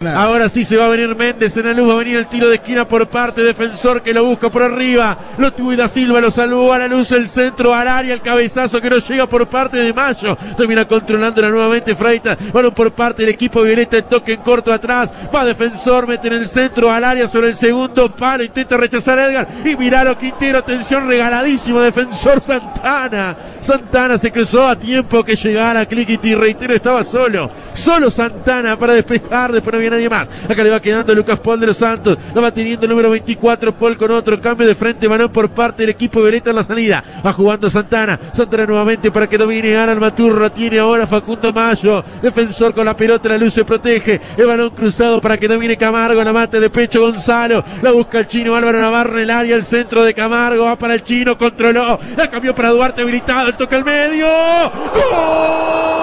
Ahora sí se va a venir Méndez en la luz, va a venir el tiro de esquina por parte, Defensor que lo busca por arriba, lo tuvo y Da Silva, lo salvó a la luz, el centro al área, el cabezazo que no llega por parte de Mayo, termina controlándola nuevamente Freitas, bueno por parte del equipo violeta, el toque en corto atrás, va Defensor, mete en el centro al área sobre el segundo palo, intenta rechazar a Edgar, y Milano Quintero, atención, regaladísimo Defensor Santana se cruzó a tiempo que llegara Cliquiti, reitero, estaba solo Santana para despejar, después no había nadie más. Acá le va quedando Lucas Paul de los Santos, lo va teniendo el número 24, Paul con otro cambio de frente, balón por parte del equipo violeta en la salida, va jugando Santana nuevamente para que domine, gana el Maturro, la tiene ahora Facundo Mayo, Defensor con la pelota, la luz se protege, el balón cruzado para que domine Camargo, la mate de pecho Gonzalo, la busca el chino Álvaro Navarro en el área, el centro de Camargo, va para el chino, controló, la cambió para Duarte habilitado, el toque al medio, ¡gol!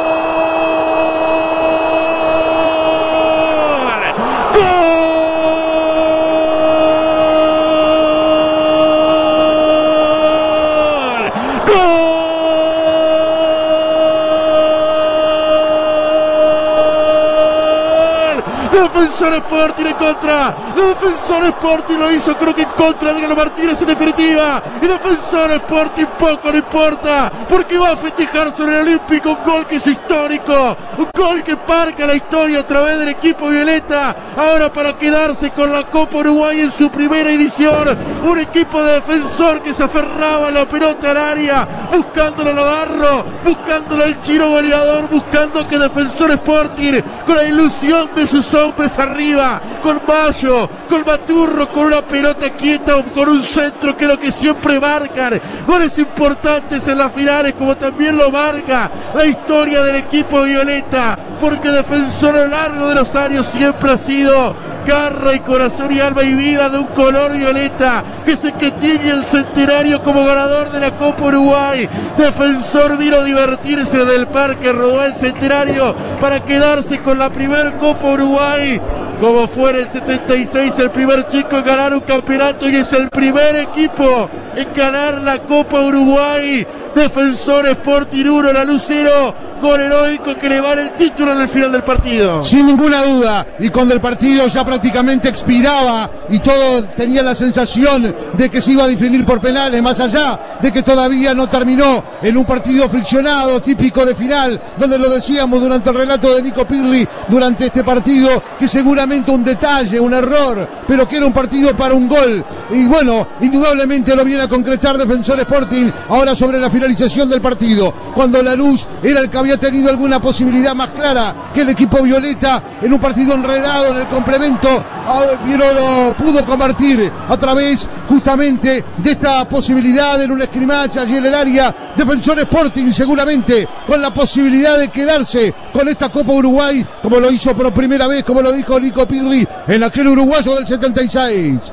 Defensor Sporting en contra, Defensor Sporting lo hizo, creo que en contra de Galo Martínez en definitiva, y Defensor Sporting poco le importa, porque va a festejar sobre el Olímpico un gol que es histórico, un gol que marca la historia a través del equipo violeta, ahora para quedarse con la Copa Uruguay en su primera edición, un equipo de Defensor que se aferraba a la pelota al área, buscándolo a Navarro, buscándolo al chino goleador, buscando que Defensor Sporting, con la ilusión de sus hombres arriba, con Mayo, con Maturro, con una pelota quieta, con un centro que es lo que siempre marcan, goles importantes en las finales, como también lo marca la historia del equipo violeta, porque Defensor a lo largo de los años siempre ha sido garra y corazón y alma y vida de un color violeta, que es el que tiene el centenario como ganador de la Copa Uruguay. Defensor vino a divertirse del Parque Rodó el centenario para quedarse con la primer Copa Uruguay, como fue en el 76 el primer chico en ganar un campeonato y es el primer equipo en ganar la Copa Uruguay. Defensor Sporting 1, la luz 0, gol heroico que le vale el título en el final del partido. Sin ninguna duda, y cuando el partido ya prácticamente expiraba y todo tenía la sensación de que se iba a definir por penales, más allá de que todavía no terminó en un partido friccionado, típico de final, donde lo decíamos durante el relato de Nico Pirri durante este partido, que seguramente un detalle, un error, pero que era un partido para un gol, y bueno, indudablemente lo viene a concretar Defensor Sporting, ahora sobre la finalización del partido, cuando la luz era el que había tenido alguna posibilidad más clara que el equipo violeta en un partido enredado en el complemento, pero lo pudo convertir a través justamente de esta posibilidad en un scrimmage allí en el área. Defensor Sporting seguramente con la posibilidad de quedarse con esta Copa Uruguay, como lo hizo por primera vez, como lo dijo Nico Pirri en aquel uruguayo del 76.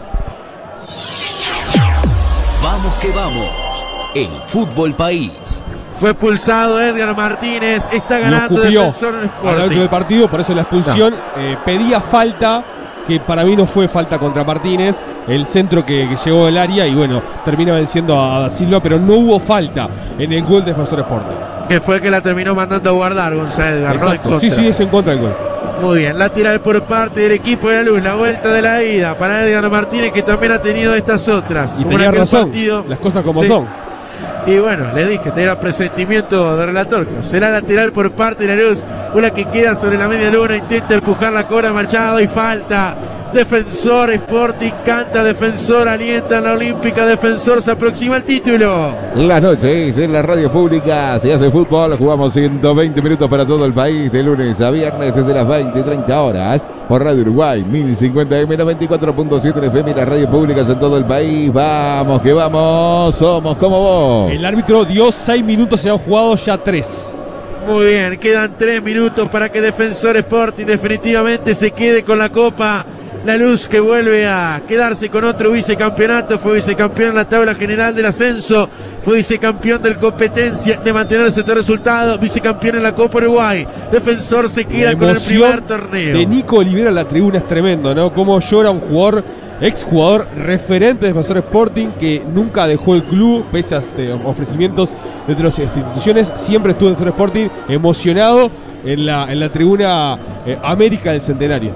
Vamos que vamos, el Fútbol País. Fue expulsado Edgar Martínez, está ganando Defensor Sporting. Al árbitro del partido, por eso la expulsión. Pedía falta, que para mí no fue falta contra Martínez, el centro que llegó del área y bueno, termina venciendo a Da Silva, pero no hubo falta en el gol de Defensor Sporting. Que fue el que la terminó mandando a guardar González Edgar. Exacto, ¿no? sí, es en contra del gol. Muy bien, lateral por parte del equipo de la luz, la vuelta de la ida para Edgar Martínez, que también ha tenido estas otras. Y tenía razón, las cosas como son. Y bueno, le dije, tenía presentimiento de relator. Será lateral por parte de la luz, una que queda sobre la media luna, intenta empujar la cobra Machado y falta. Defensor Sporting canta, Defensor alienta en la Olímpica, Defensor se aproxima al título. Las noches en la radio pública se hace fútbol, jugamos 120 minutos para todo el país, de lunes a viernes desde las 20 y 30 horas, por Radio Uruguay, 1050M, 94.7 FM, las radios públicas en todo el país. Vamos que vamos, somos como vos. El árbitro dio 6 minutos, se han jugado ya 3. Muy bien, quedan 3 minutos para que Defensor Sporting definitivamente se quede con la Copa. La luz que vuelve a quedarse con otro vicecampeonato, fue vicecampeón en la tabla general del ascenso, fue vicecampeón de competencia de mantenerse este resultado, vicecampeón en la Copa Uruguay. Defensor se queda con el primer torneo. De Nico Olivera en la tribuna es tremendo, ¿no? Cómo llora un jugador, exjugador referente de Defensor Sporting, que nunca dejó el club, pese a ofrecimientos de otras instituciones, siempre estuvo en Defensor Sporting, emocionado en la tribuna América del Centenario. Está.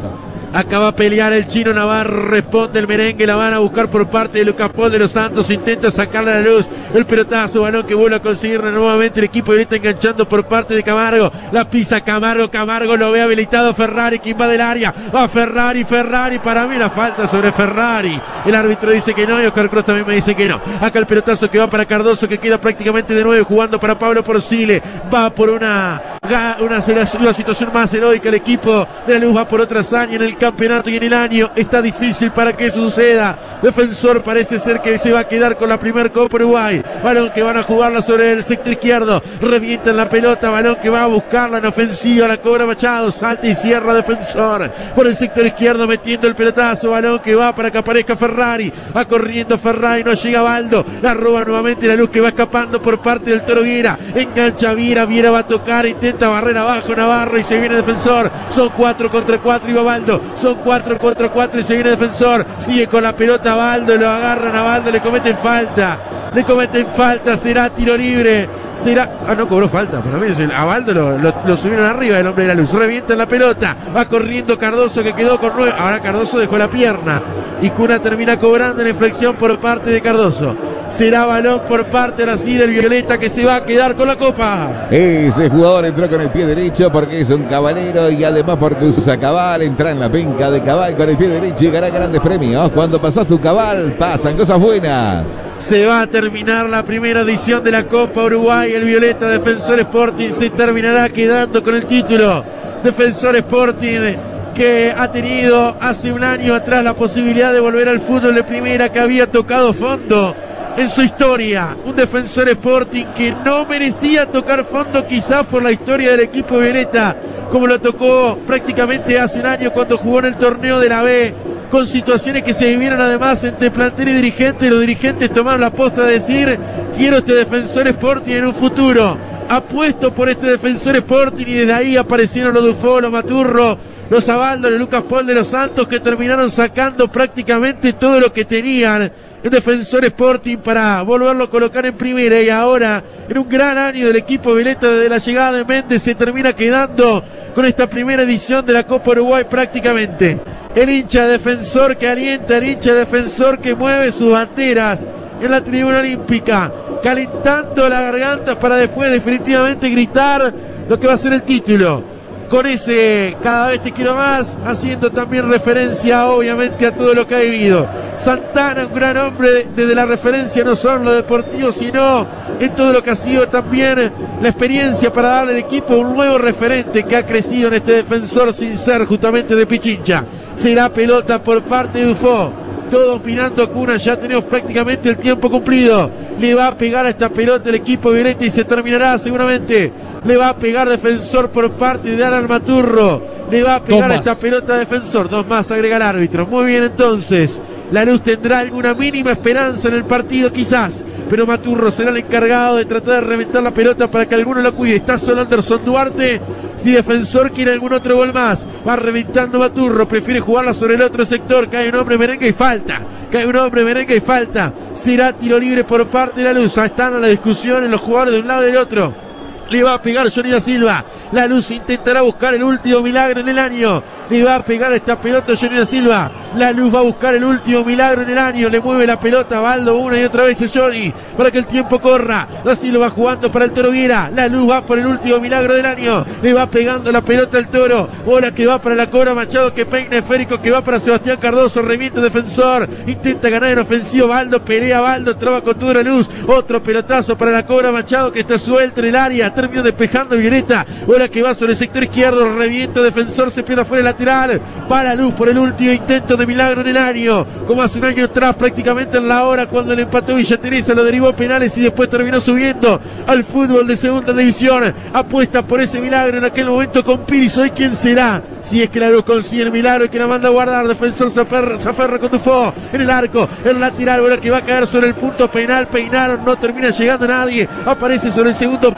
Acá va a pelear el chino Navarro, responde el merengue, la van a buscar por parte de Lucas Paul de los Santos, intenta sacarle a la luz el pelotazo, balón que vuelve a conseguir nuevamente el equipo violeta enganchando por parte de Camargo, la pisa Camargo, Camargo lo ve habilitado Ferrari que invade el área, va Ferrari, para mí la falta sobre Ferrari, el árbitro dice que no y Oscar Cross también me dice que no. Acá el pelotazo que va para Cardoso que queda prácticamente de 9 jugando para Pablo Porcile, va por una situación más heroica el equipo de la luz, va por otra hazaña en el campeonato y en el año, está difícil para que eso suceda. Defensor parece ser que se va a quedar con la primer Copa Uruguay, balón que van a jugarla sobre el sector izquierdo, revientan la pelota, balón que va a buscarla en ofensiva, la cobra Machado, salta y cierra Defensor por el sector izquierdo metiendo el pelotazo, balón que va para que aparezca Ferrari, va corriendo Ferrari, no llega Baldo, la roba nuevamente la luz que va escapando por parte del Toro Viera, engancha Viera, Viera va a tocar, intenta barrer abajo Navarro y se viene Defensor, son 4 contra 4 y va Baldo, son 4 contra 4 y se viene Defensor, sigue con la pelota Baldo, lo agarran a Baldo, le cometen falta, será tiro libre, no cobró falta, para mí a Baldo lo subieron arriba el hombre de la luz, revienta la pelota, va corriendo Cardoso que quedó con 9, ahora Cardoso dejó la pierna y Cuna termina cobrando en infracción por parte de Cardoso, será balón por parte ahora sí del violeta que se va a quedar con la copa. Ese jugador entró con el pie derecho porque es un caballero y además porque usa cabal, entra en la penca de cabal con el pie derecho y gana grandes premios. Cuando pasas tu cabal pasan cosas buenas. Se va a terminar la primera edición de la Copa Uruguay, el violeta Defensor Sporting se terminará quedando con el título. Defensor Sporting que ha tenido hace un año atrás la posibilidad de volver al fútbol de primera, que había tocado fondo en su historia, un Defensor Sporting que no merecía tocar fondo quizás por la historia del equipo violeta, como lo tocó prácticamente hace un año cuando jugó en el torneo de la B, con situaciones que se vivieron además entre plantel y dirigentes. Los dirigentes tomaron la posta de decir: quiero este Defensor Sporting en un futuro, apuesto por este Defensor Sporting, y desde ahí aparecieron los Dufo, los Maturro, los Abaldo, los Lucas Paul de los Santos, que terminaron sacando prácticamente todo lo que tenían en Defensor Sporting para volverlo a colocar en primera, y ahora en un gran año del equipo violeta desde la llegada de Méndez se termina quedando con esta primera edición de la Copa Uruguay prácticamente. El hincha Defensor que alienta, el hincha Defensor que mueve sus banderas en la tribuna olímpica, calentando la garganta para después definitivamente gritar lo que va a ser el título. Con ese cada vez te quiero más, haciendo también referencia obviamente a todo lo que ha vivido. Santana, un gran hombre desde la referencia no solo en lo deportivo, sino en todo lo que ha sido también la experiencia para darle al equipo un nuevo referente que ha crecido en este Defensor sin ser justamente de Pichincha. Será pelota por parte de Dufo. Todos mirando a Cuna, ya tenemos prácticamente el tiempo cumplido. Le va a pegar a esta pelota el equipo violeta y se terminará seguramente. Le va a pegar Defensor por parte de Alan Maturro. Le va a pegar a esta pelota Defensor. 2 más, agrega el árbitro. Muy bien, entonces. La luz tendrá alguna mínima esperanza en el partido quizás, pero Maturro será el encargado de tratar de reventar la pelota para que alguno lo cuide. Está solo Anderson Duarte. Si Defensor quiere algún otro gol más, va reventando Maturro, prefiere jugarla sobre el otro sector. Cae un hombre, merengue y falta. Cae un hombre, merengue y falta. Será tiro libre por parte de la luz. Están a la discusión en los jugadores de un lado y del otro. Le va a pegar Johnny da Silva. La luz intentará buscar el último milagro en el año. Le va a pegar esta pelota Johnny da Silva. La luz va a buscar el último milagro en el año. Le mueve la pelota a Baldo una y otra vez a Johnny para que el tiempo corra. Da Silva jugando para el Toro Viera. La luz va por el último milagro del año. Le va pegando la pelota al Toro. Bola que va para la cobra Machado, que peina esférico, que va para Sebastián Cardoso. Reviente Defensor. Intenta ganar en ofensivo. Baldo pelea. Baldo traba con toda la luz. Otro pelotazo para la cobra Machado, que está suelta en el área. Terminó despejando Violeta. Bola que va sobre el sector izquierdo. Revienta Defensor. Se pierde afuera el lateral. Para luz por el último intento de milagro en el año. Como hace un año atrás, prácticamente en la hora, cuando le empató Villa Teresa, lo derivó a penales y después terminó subiendo al fútbol de segunda división. Apuesta por ese milagro en aquel momento con Piris. Hoy, ¿quién será? Si es que la luz consigue el milagro y que la manda a guardar. Defensor se aferra con Dufo en el arco. El lateral, bola que va a caer sobre el punto penal. Peinaron, no termina llegando nadie. Aparece sobre el segundo palo Cardoso.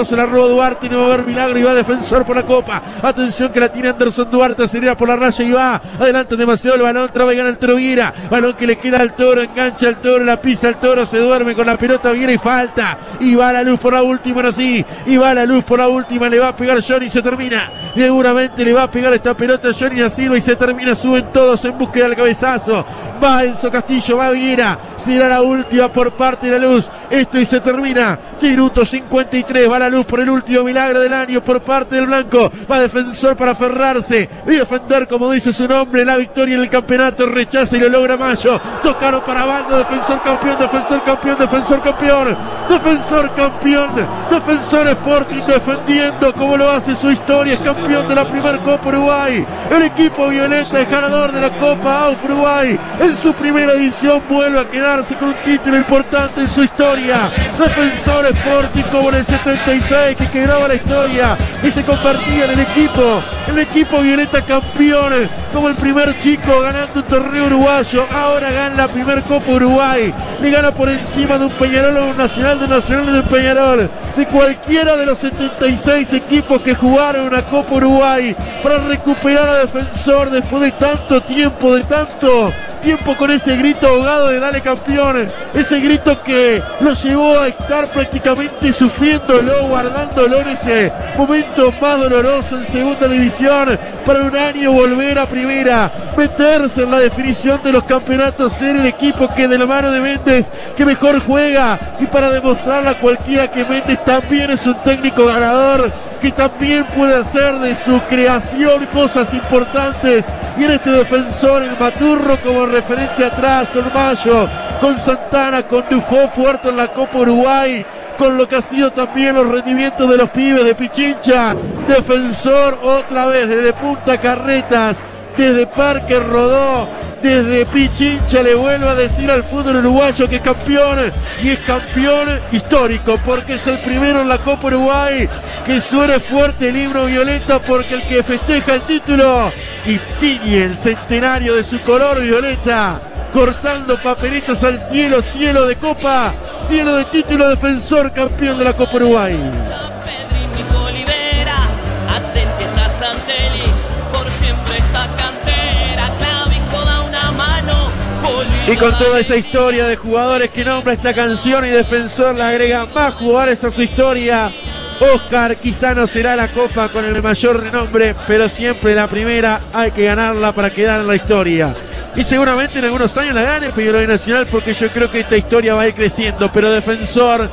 se la roba Duarte y no va a haber milagro y va Defensor por la copa. Atención que la tiene Anderson Duarte, acelera por la raya y va adelante demasiado el balón, traba y gana el Toro Viera, balón que le queda al Toro, engancha al Toro, la pisa el Toro, se duerme con la pelota Viera y falta, y va a la luz por la última, ahora sí, y va a la luz por la última, le va a pegar Johnny y se termina, seguramente le va a pegar esta pelota Johnny da Silva y se termina, suben todos en búsqueda del cabezazo, va Enzo Castillo, va Viera, será la última por parte de la luz, esto y se termina, minuto 53, va la luz por el último milagro del año por parte del blanco, va Defensor para aferrarse y defender como dice su nombre, la victoria en el campeonato, rechaza y lo logra Mayo, tocaron para Bando, Defensor campeón, Defensor campeón, Defensor campeón, Defensor campeón, Defensor Sporting defendiendo como lo hace su historia, es campeón de la primera Copa Uruguay, el equipo violeta es ganador de la Copa AUF Uruguay, en su primera edición vuelve a quedarse con un título importante en su historia, Defensor Sporting como en el 76 que quebraba la historia y se convertía en el equipo violeta campeón, como el primer chico ganando un torneo uruguayo, ahora gana la primer Copa Uruguay, le gana por encima de un Peñarol o un Nacional, de un Nacional de un Peñarol, de cualquiera de los 76 equipos que jugaron una Copa Uruguay, para recuperar a Defensor después de tanto tiempo, con ese grito ahogado de dale campeón, ese grito que lo llevó a estar prácticamente sufriéndolo, guardándolo en ese momento más doloroso en segunda división, para un año volver a primera, meterse en la definición de los campeonatos, ser el equipo que de la mano de Méndez que mejor juega, y para demostrarle a cualquiera que Méndez también es un técnico ganador, que también puede hacer de su creación cosas importantes, y en este Defensor el Maturro como referente atrás, con Mayo, con Santana, con Dufo fuerte en la Copa Uruguay, con lo que ha sido también los rendimientos de los pibes de Pichincha, Defensor otra vez desde Punta Carretas, desde Parque Rodó, desde Pichincha le vuelvo a decir al fútbol uruguayo que es campeón, y es campeón histórico, porque es el primero en la Copa Uruguay, que suene fuerte el himno violeta, porque el que festeja el título y tiñe el centenario de su color violeta, cortando papelitos al cielo, cielo de copa, cielo de título, Defensor campeón de la Copa Uruguay. Y con toda esa historia de jugadores que nombra esta canción, y Defensor le agrega más jugadores a su historia, Oscar quizá no será la copa con el mayor renombre, pero siempre la primera hay que ganarla para quedar en la historia. Y seguramente en algunos años la gane Peñarol Nacional, porque yo creo que esta historia va a ir creciendo, pero Defensor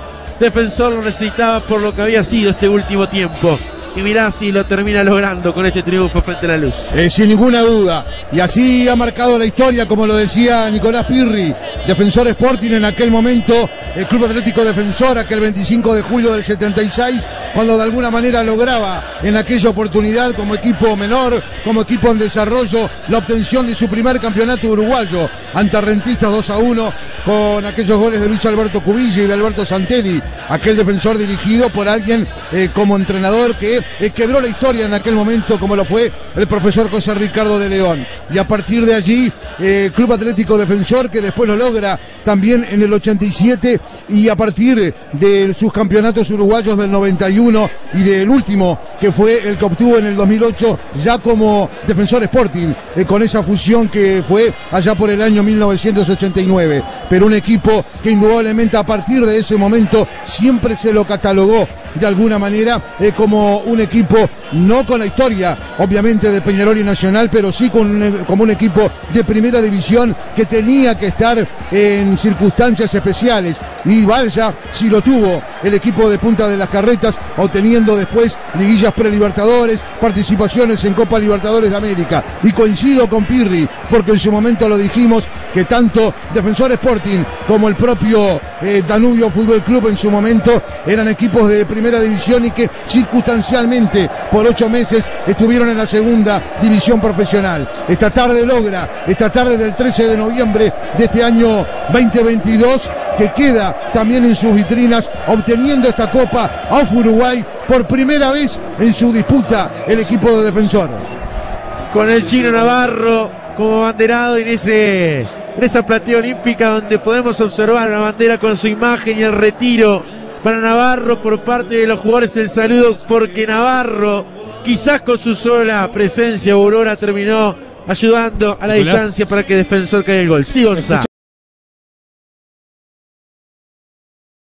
lo necesitaba por lo que había sido este último tiempo. Y mirá si lo termina logrando con este triunfo frente a la luz. Sin ninguna duda. Y así ha marcado la historia, como lo decía Nicolás Pirri. Defensor Sporting en aquel momento, el Club Atlético Defensor, aquel 25 de julio del 76, cuando de alguna manera lograba en aquella oportunidad, como equipo menor, como equipo en desarrollo, la obtención de su primer campeonato uruguayo ante Rentistas 2-1, con aquellos goles de Luis Alberto Cubilla y de Alberto Santelli, aquel Defensor dirigido por alguien como entrenador que quebró la historia en aquel momento, como lo fue el profesor José Ricardo de León. Y a partir de allí, Club Atlético Defensor, que después lo logra también en el 87, y a partir de sus campeonatos uruguayos del 91 y del último, que fue el que obtuvo en el 2008, ya como Defensor Sporting, con esa fusión que fue allá por el año 1989. Pero un equipo que indudablemente a partir de ese momento siempre se lo catalogó de alguna manera como un equipo no con la historia obviamente de Peñarol y Nacional, pero sí como un equipo de primera división que tenía que estar en circunstancias especiales, y vaya si lo tuvo el equipo de Punta de las Carretas, obteniendo después liguillas pre-Libertadores, participaciones en Copa Libertadores de América. Y coincido con Pirri, porque en su momento lo dijimos, que tanto Defensor Sporting como el propio Danubio Fútbol Club en su momento eran equipos de primera división, y que circunstancialmente por 8 meses estuvieron en la segunda división profesional. Esta tarde del 13 de noviembre de este año 2022, que queda también en sus vitrinas, obteniendo esta Copa AUF Uruguay por primera vez en su disputa el equipo de Defensor. Con el Chino Navarro como abanderado en esa platea olímpica, donde podemos observar la bandera con su imagen y el retiro para Navarro por parte de los jugadores el saludo, porque Navarro, quizás con su sola presencia, Aurora terminó ayudando a la distancia para que Defensor caiga el gol. Sí, Gonzalo.